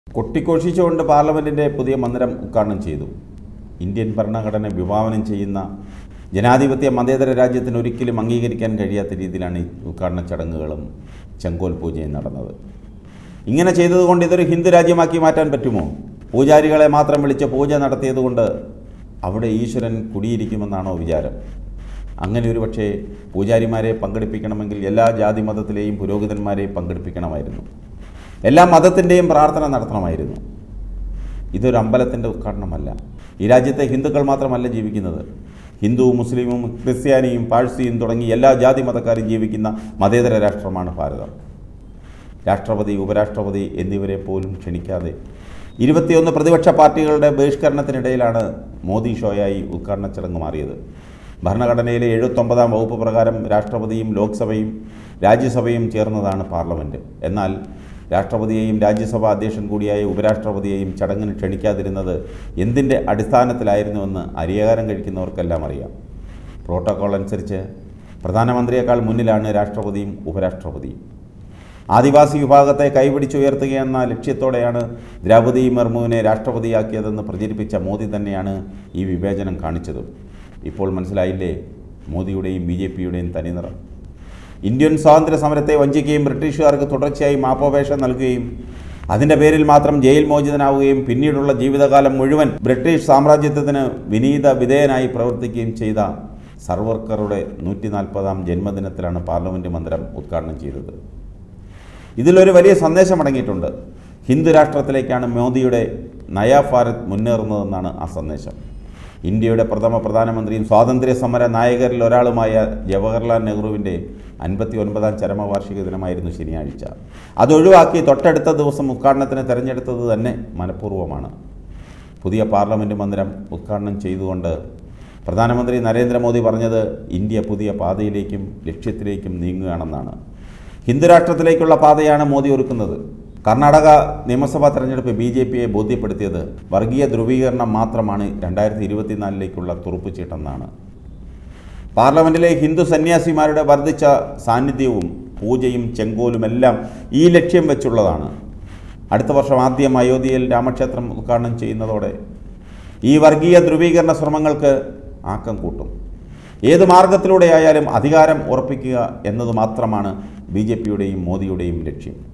കൊട്ടിഘോഷിച്ചുകൊണ്ട് പാർലമെൻറ്റിൻ്റെ പുതിയ മന്ദിരം ഉദ്ഘാടനം ചെയ്തു. ഇന്ത്യൻ ഭരണഘടന വിഭാവനം ചെയ്യുന്ന ജനാധിപത്യ മതേതര രാജ്യത്തിന് ഒരിക്കലും അംഗീകരിക്കാൻ കഴിയാത്ത രീതിയിലാണ് ഈ ഉദ്ഘാടന ചടങ്ങുകളും ചെങ്കോൽ പൂജയും നടന്നത്. ഇങ്ങനെ ചെയ്തതുകൊണ്ട് ഇതൊരു ഹിന്ദു രാജ്യമാക്കി മാറ്റാൻ പറ്റുമോ? പൂജാരികളെ മാത്രം വിളിച്ച് പൂജ നടത്തിയതുകൊണ്ട് അവിടെ ഈശ്വരൻ കുടിയിരിക്കുമെന്നാണോ വിചാരം? അങ്ങനെ ഒരു പക്ഷേ പൂജാരിമാരെ പങ്കെടുപ്പിക്കണമെങ്കിൽ എല്ലാ ജാതി മതത്തിലെയും പുരോഹിതന്മാരെയും പങ്കെടുപ്പിക്കണമായിരുന്നു. എല്ലാ മതത്തിൻ്റെയും പ്രാർത്ഥന നടത്തണമായിരുന്നു. ഇതൊരു അമ്പലത്തിൻ്റെ ഉദ്ഘാടനമല്ല. ഈ രാജ്യത്തെ ഹിന്ദുക്കൾ മാത്രമല്ല ജീവിക്കുന്നത്. ഹിന്ദുവും മുസ്ലിമും ക്രിസ്ത്യാനിയും പാഴ്സിയും തുടങ്ങി എല്ലാ ജാതി മതക്കാരും ജീവിക്കുന്ന മതേതര രാഷ്ട്രമാണ് ഭാരതം. രാഷ്ട്രപതി, ഉപരാഷ്ട്രപതി എന്നിവരെ പോലും ക്ഷണിക്കാതെ 21 പ്രതിപക്ഷ പാർട്ടികളുടെ ബഹിഷ്കരണത്തിനിടയിലാണ് മോദി ഷോയായി ഉദ്ഘാടന ചടങ്ങ് മാറിയത്. ഭരണഘടനയിലെ 79ാം വകുപ്പ് പ്രകാരം രാഷ്ട്രപതിയും ലോക്സഭയും രാജ്യസഭയും ചേർന്നതാണ് പാർലമെൻറ്റ്. എന്നാൽ രാഷ്ട്രപതിയെയും രാജ്യസഭാ അധ്യക്ഷൻ കൂടിയായ ഉപരാഷ്ട്രപതിയെയും ചടങ്ങിന് ക്ഷണിക്കാതിരുന്നത് എന്തിൻ്റെ അടിസ്ഥാനത്തിലായിരുന്നുവെന്ന് അരിയാഹാരം കഴിക്കുന്നവർക്കെല്ലാം അറിയാം. പ്രോട്ടോക്കോൾ അനുസരിച്ച് പ്രധാനമന്ത്രിയേക്കാൾ മുന്നിലാണ് രാഷ്ട്രപതിയും ഉപരാഷ്ട്രപതിയും. ആദിവാസി വിഭാഗത്തെ കൈപിടിച്ചുയർത്തുകയെന്ന ലക്ഷ്യത്തോടെയാണ് ദ്രൗപദി മുർമുവിനെ രാഷ്ട്രപതിയാക്കിയതെന്ന് പ്രചരിപ്പിച്ച മോദി തന്നെയാണ് ഈ വിവേചനം കാണിച്ചതും. ഇപ്പോൾ മനസ്സിലായില്ലേ മോദിയുടെയും BJPയുടെയും തനിനിറം? ഇന്ത്യൻ സ്വാതന്ത്ര്യ സമരത്തെ വഞ്ചിക്കുകയും ബ്രിട്ടീഷുകാർക്ക് തുടർച്ചയായി മാപ്പോപേക്ഷ നൽകുകയും അതിൻ്റെ പേരിൽ മാത്രം ജയിൽ മോചിതനാവുകയും പിന്നീടുള്ള ജീവിതകാലം മുഴുവൻ ബ്രിട്ടീഷ് സാമ്രാജ്യത്വത്തിന് വിനീത വിധേയനായി പ്രവർത്തിക്കുകയും ചെയ്ത സർവർക്കറുടെ 140ാം ജന്മദിനത്തിലാണ് പാർലമെൻറ്റ് മന്ദിരം ഉദ്ഘാടനം ചെയ്തത്. ഇതിലൊരു വലിയ സന്ദേശം അടങ്ങിയിട്ടുണ്ട്. ഹിന്ദു രാഷ്ട്രത്തിലേക്കാണ് മോദിയുടെ നയാ ഭാരത് മുന്നേറുന്നതെന്നാണ് ആ സന്ദേശം. ഇന്ത്യയുടെ പ്രഥമ പ്രധാനമന്ത്രിയും സ്വാതന്ത്ര്യ സമര നായകരിൽ ഒരാളുമായ ജവഹർലാൽ നെഹ്റുവിൻ്റെ 59ാം ചരമവാർഷിക ദിനമായിരുന്നു ശനിയാഴ്ച. അതൊഴിവാക്കി തൊട്ടടുത്ത ദിവസം ഉദ്ഘാടനത്തിന് തിരഞ്ഞെടുത്തത് തന്നെ മനഃപൂർവ്വമാണ്. പുതിയ പാർലമെൻറ്റ് മന്ദിരം ഉദ്ഘാടനം ചെയ്തുകൊണ്ട് പ്രധാനമന്ത്രി നരേന്ദ്രമോദി പറഞ്ഞത് ഇന്ത്യ പുതിയ പാതയിലേക്കും ലക്ഷ്യത്തിലേക്കും നീങ്ങുകയാണെന്നാണ്. ഹിന്ദുരാഷ്ട്രത്തിലേക്കുള്ള പാതയാണ് മോദി ഒരുക്കുന്നത്. കർണാടക നിയമസഭാ തെരഞ്ഞെടുപ്പ് BJPയെ ബോധ്യപ്പെടുത്തിയത് വർഗീയ ധ്രുവീകരണം മാത്രമാണ് 2024ലേക്കുള്ള തുറുപ്പുചീട്ടെന്നാണ്. പാർലമെൻറ്റിലെ ഹിന്ദു സന്യാസിമാരുടെ വർദ്ധിച്ച സാന്നിധ്യവും പൂജയും ചെങ്കോലുമെല്ലാം ഈ ലക്ഷ്യം വെച്ചുള്ളതാണ്. അടുത്ത വർഷം ആദ്യം അയോധ്യയിൽ രാമക്ഷേത്രം ഉദ്ഘാടനം ചെയ്യുന്നതോടെ ഈ വർഗീയ ധ്രുവീകരണ ശ്രമങ്ങൾക്ക് ആക്കം കൂട്ടും. ഏത് മാർഗത്തിലൂടെയായാലും അധികാരം ഉറപ്പിക്കുക എന്നത് മാത്രമാണ് BJPയുടെയും മോദിയുടെയും ലക്ഷ്യം.